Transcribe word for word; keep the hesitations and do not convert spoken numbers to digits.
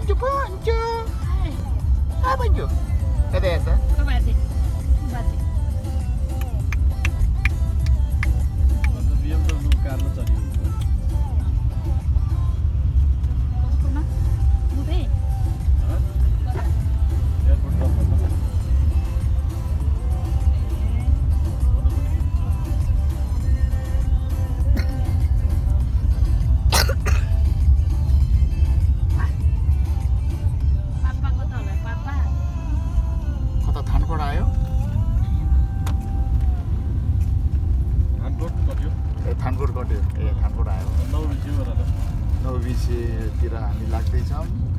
Poncho, Poncho. Ah, Poncho. Vedete? Com'è? Infatti. Quando via un carro tadi. Kuma? Bude. Hah? Airport drop गर्नु पापाको त होला पापा कता थानकोट आयो हानकोट कट्यो ए थानकोट कट्यो ए थानकोट आयो नौ बिसी गरेर नौ बिसीतिर हामी लाग्दैछौँ